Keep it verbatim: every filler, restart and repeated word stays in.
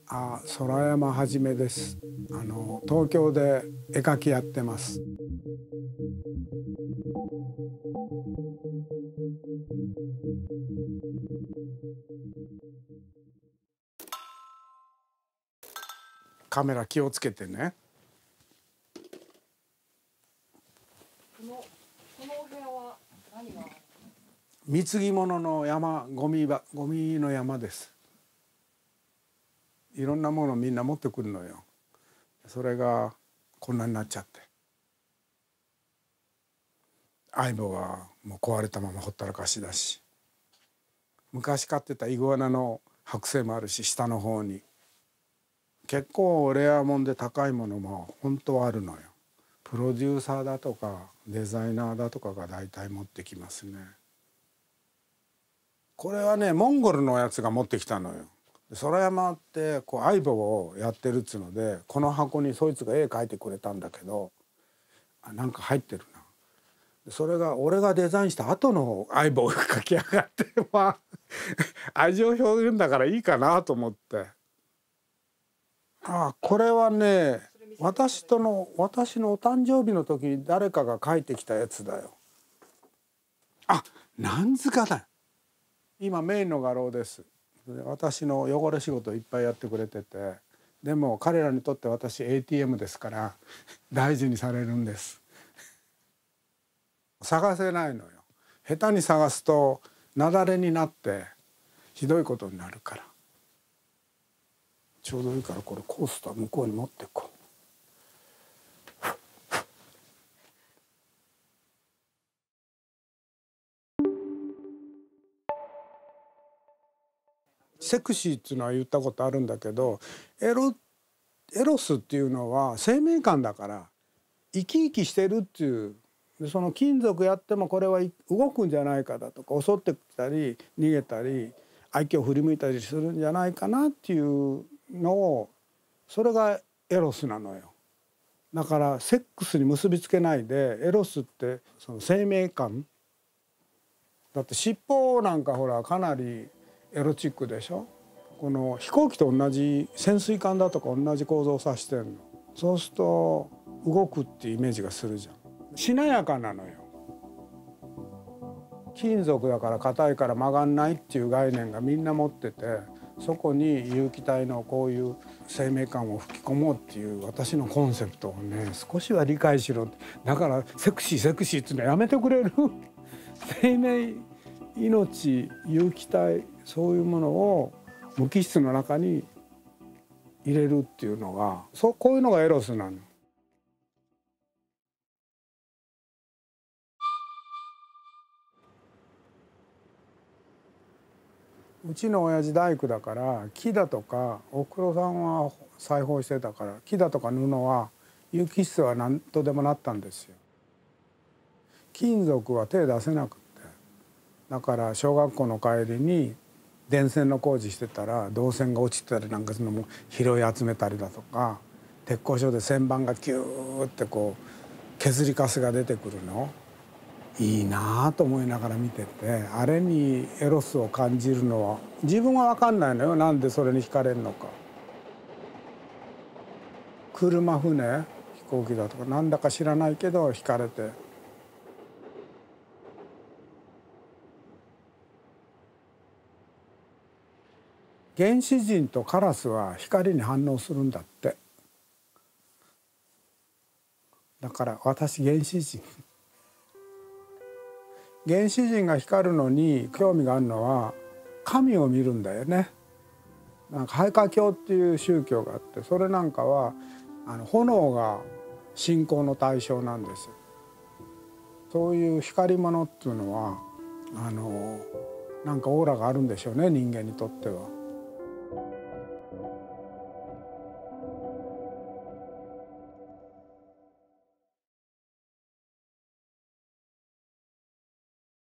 あ、空山はじめです。あの東京で絵描きやってます。カメラ気をつけてね。 このこのお部屋は何が？ 貢ぎ物の山、ゴミばゴミの山です。いろんなものみんな持ってくるのよ。それがこんなになっちゃって。相棒はもう壊れたままほったらかしだし、昔飼ってたイグアナの剥製もあるし、下の方に結構レアもんで高いものも本当はあるのよ。プロデューサーだとかデザイナーだとかが大体持ってきますね。これはねモンゴルのやつが持ってきたのよ。空山ってこう相棒をやってるっつうので、この箱にそいつが絵描いてくれたんだけど、あ、なんか入ってるな。それが俺がデザインした後の相棒が描き上がって、まあ愛情表現だからいいかなと思って。あ、これはね、私との私のお誕生日の時に誰かが描いてきたやつだよ。あ、なんずかだ。今メインの画廊です。私の汚れ仕事いっぱいやってくれてて、でも彼らにとって私 エーティーエム ですから大事にされるんです。探せないのよ。下手に探すと雪崩になってひどいことになるから。ちょうどいいからこれコースター向こうに持ってこう。セクシーっていうのは言ったことあるんだけど、エロエロスっていうのは生命感だから生き生きしてるっていう。その金属やってもこれは動くんじゃないかだとか、襲ってきたり逃げたり相手を振り向いたりするんじゃないかなっていうのを、それがエロスなのよ。だからセックスに結びつけないで、エロスってその生命感だって、尻尾なんかほらかなりエロチックでしょ。この飛行機と同じ潜水艦だとか同じ構造を指してんの。そうすると動くっていうイメージがするじゃん。しなやかなのよ。金属だから硬いから曲がんないっていう概念がみんな持ってて、そこに有機体のこういう生命感を吹き込もうっていう私のコンセプトをね、少しは理解しろ。だからセクシーセクシーっていうのやめてくれる生命、命、有機体、そういうものを無機質の中に入れるっていうのが、そうこういうのがエロスなの。うちの親父大工だから、木だとかおふくろさんは裁縫してたから、木だとか布は有機質は何とでもなったんですよ。金属は手出せなくって、だから小学校の帰りに電線の工事してたら銅線が落ちてたりなんかするのも拾い集めたりだとか、鉄工所で旋盤がキューってこう削りカスが出てくるのいいなと思いながら見てて、あれにエロスを感じるのは自分は分かんないのよ。なんでそれに惹かれるのか。車、船、飛行機だとかなんだか知らないけど惹かれて。原始人とカラスは光に反応するんだって。だから私原始人原始人が光るのに興味があるのは神を見るんだよね。なんかハイカ教っていう宗教があって、それなんかはあの炎が信仰の対象なんですよ。そういう光り物っていうのはあのなんかオーラがあるんでしょうね、人間にとっては。